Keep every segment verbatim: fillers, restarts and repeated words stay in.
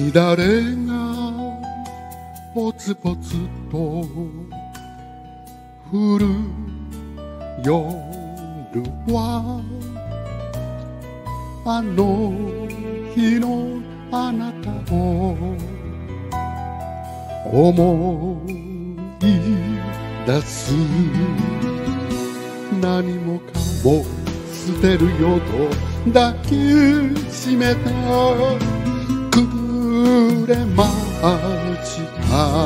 みだれがポツポツと降る夜はあの日のあなたを思い出す。何もかも捨てるよと抱きしめたくれました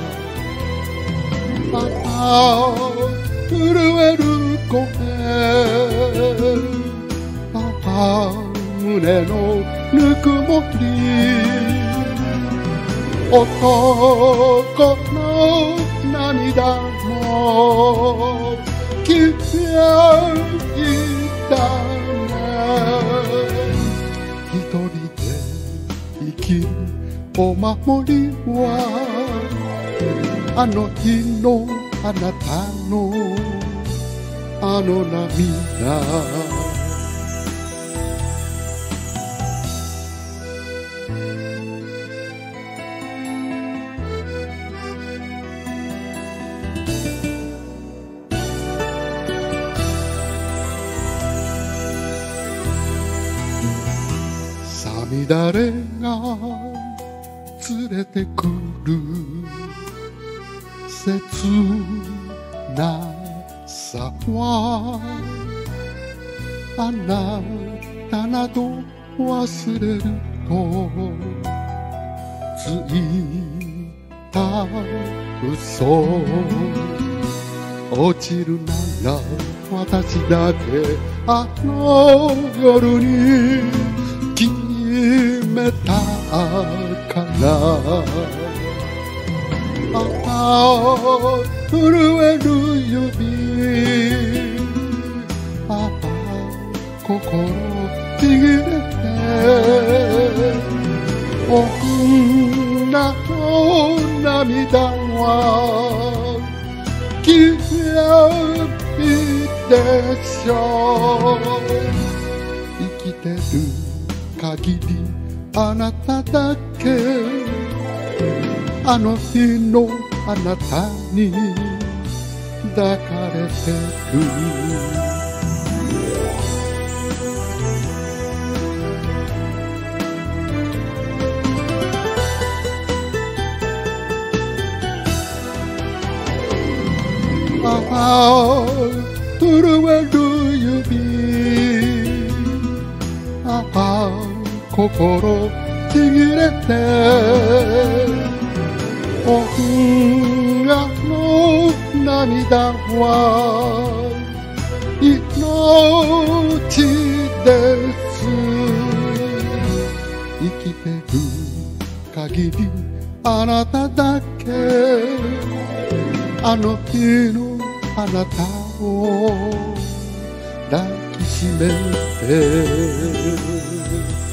また震える声母胸のぬくもり男の涙も消えたね一人で生きるお守りはあの日のあなたのあの涙乱れが連れてくる切なさはあなたなど忘れるとついた嘘落ちるなら私だけあの夜に決めたからああ震える指ああ心ちぎれて女の涙は消えるでしょう生きてる限りあなただけあの日のあなたに抱かれてるああ震える指ああ心ちぎれて女の涙は命です生きてる限りあなただけあの日のあなたを抱きしめて